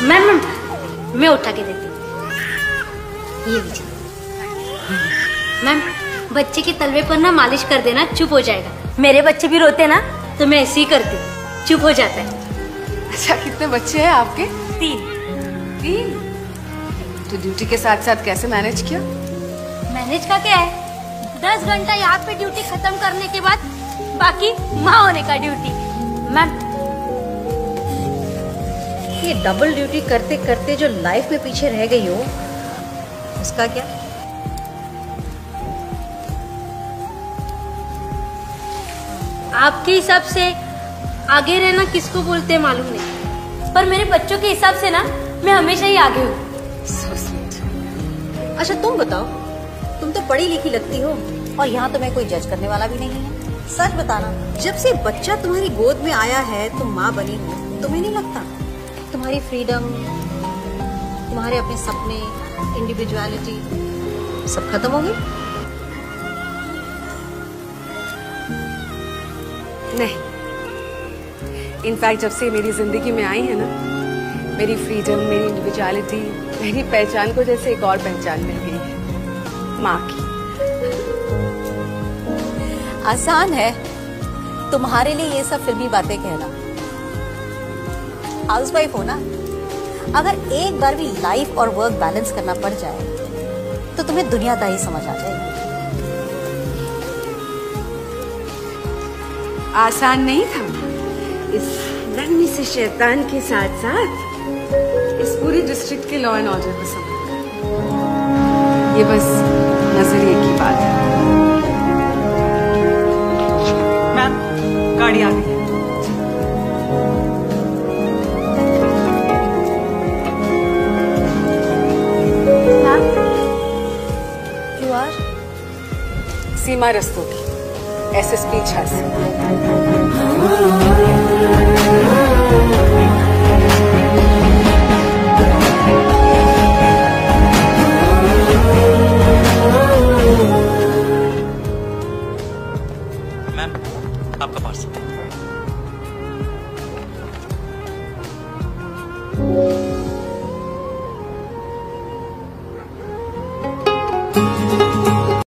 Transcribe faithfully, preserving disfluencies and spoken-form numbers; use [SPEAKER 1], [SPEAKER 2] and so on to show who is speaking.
[SPEAKER 1] Ma'am ma'am मैं उठा के देती हूँ, ये लीजिए। मैम बच्चे के तलवे पर ना मालिश कर देना, चुप हो जाएगा। मेरे बच्चे भी रोते ना तो मैं ऐसे ही करती हूँ, चुप हो जाता है।
[SPEAKER 2] अच्छा कितने बच्चे हैं आपके?
[SPEAKER 1] तीन।
[SPEAKER 2] तीन? तो ड्यूटी के साथ साथ कैसे मैनेज किया?
[SPEAKER 1] मैनेज का क्या है, दस घंटा यहाँ पे ड्यूटी खत्म करने के बाद बाकी माँ होने का ड्यूटी। मैम
[SPEAKER 3] ये डबल ड्यूटी करते करते जो लाइफ में पीछे रह गई हो उसका क्या?
[SPEAKER 1] आपके हिसाब से आगे रहना किसको बोलते हैं मालूम नहीं, पर मेरे बच्चों के हिसाब से ना मैं हमेशा ही आगे हूँ।
[SPEAKER 2] So sweet.
[SPEAKER 3] अच्छा तुम बताओ, तुम तो पढ़ी लिखी लगती हो और यहाँ तुम्हें कोई जज करने वाला भी नहीं है। सच बताना, जब से बच्चा तुम्हारी गोद में आया है तुम माँ बनी हो, तुम्हें नहीं लगता तुम्हारी फ्रीडम, तुम्हारे अपने सपने, इंडिविजुअलिटी सब खत्म हो गई?
[SPEAKER 2] नहीं, इनफैक्ट जब से मेरी जिंदगी में आई है ना, मेरी फ्रीडम, मेरी इंडिविजुअलिटी, मेरी पहचान को जैसे एक और पहचान मिल गई है, माँ की।
[SPEAKER 3] आसान है तुम्हारे लिए ये सब फिल्मी बातें कहना। हाउसवाइफ हो ना, अगर एक बार भी लाइफ और वर्क बैलेंस करना पड़ जाए तो तुम्हें दुनियादारी समझ आ जाएगी।
[SPEAKER 2] आसान नहीं था इस नन्ही से शैतान के साथ साथ इस पूरे डिस्ट्रिक्ट के लॉ एंड ऑर्डर को संभालना। ये बस नजरिए की बात है। मैम गाड़ी आ गई है।
[SPEAKER 3] You are?
[SPEAKER 2] Seema Rastogi, S S P Jhansi.